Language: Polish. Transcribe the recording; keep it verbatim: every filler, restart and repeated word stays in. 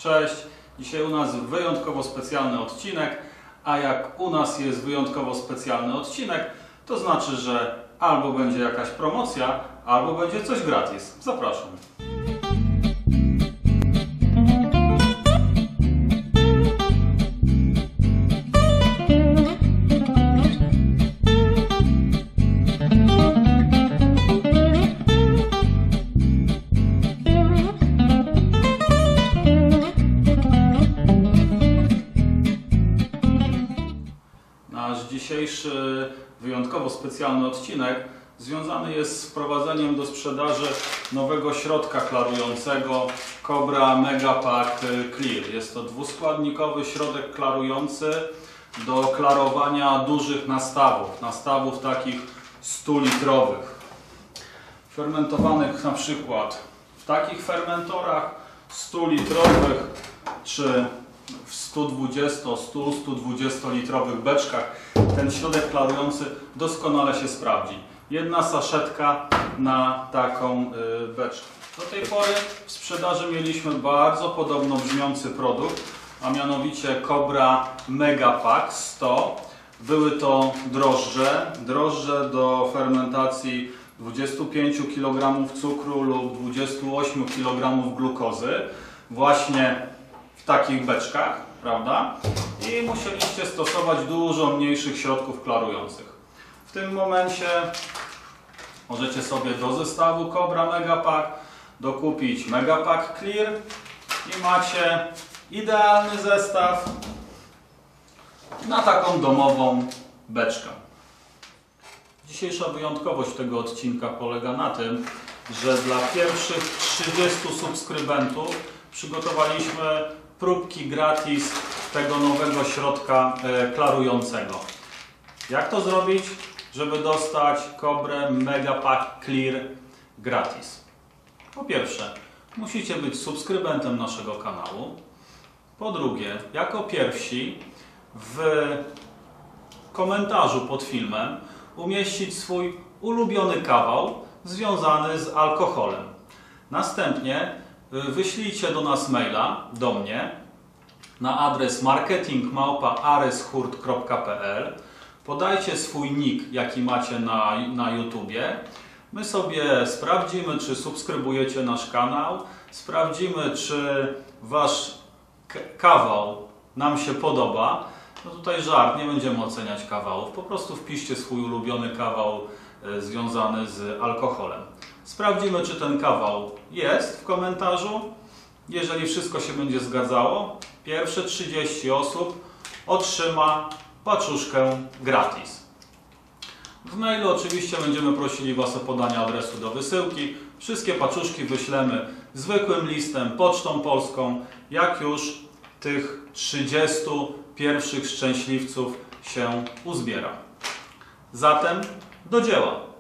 Cześć! Dzisiaj u nas wyjątkowo specjalny odcinek, a jak u nas jest wyjątkowo specjalny odcinek, to znaczy, że albo będzie jakaś promocja, albo będzie coś gratis. Zapraszam. Nasz dzisiejszy wyjątkowo specjalny odcinek związany jest z wprowadzeniem do sprzedaży nowego środka klarującego Cobra Mega Pack Clear. Jest to dwuskładnikowy środek klarujący do klarowania dużych nastawów, nastawów takich stu litrowych, fermentowanych na przykład w takich fermentorach stu litrowych czy w stu dwudziestu, stu, stu dwudziestu litrowych beczkach. Ten środek klarujący doskonale się sprawdzi. Jedna saszetka na taką y, beczkę. Do tej pory w sprzedaży mieliśmy bardzo podobno brzmiący produkt, a mianowicie Cobra Mega Pack sto. Były to drożdże, drożdże do fermentacji dwudziestu pięciu kilogramów cukru lub dwudziestu ośmiu kilogramów glukozy. Właśnie w takich beczkach, prawda? I musieliście stosować dużo mniejszych środków klarujących. W tym momencie możecie sobie do zestawu Cobra Mega Pack dokupić Mega Pack Clear i macie idealny zestaw na taką domową beczkę. Dzisiejsza wyjątkowość tego odcinka polega na tym, że dla pierwszych trzydziestu subskrybentów przygotowaliśmy próbki gratis tego nowego środka e, klarującego. Jak to zrobić, żeby dostać Cobrę Mega Pack Clear gratis? Po pierwsze, musicie być subskrybentem naszego kanału. Po drugie, jako pierwsi w komentarzu pod filmem umieścić swój ulubiony kawał związany z alkoholem. Następnie wyślijcie do nas maila, do mnie, na adres marketing małpa areshurt kropka p l. Podajcie swój nick, jaki macie na, na YouTubie. My sobie sprawdzimy, czy subskrybujecie nasz kanał. Sprawdzimy, czy wasz kawał nam się podoba. No tutaj żart, nie będziemy oceniać kawałów. Po prostu wpiszcie swój ulubiony kawał y, związany z alkoholem. Sprawdzimy, czy ten kawał jest w komentarzu. Jeżeli wszystko się będzie zgadzało, pierwsze trzydzieści osób otrzyma paczuszkę gratis. W mailu oczywiście będziemy prosili Was o podanie adresu do wysyłki. Wszystkie paczuszki wyślemy zwykłym listem, pocztą polską, jak już tych trzydziestu pierwszych szczęśliwców się uzbiera. Zatem do dzieła!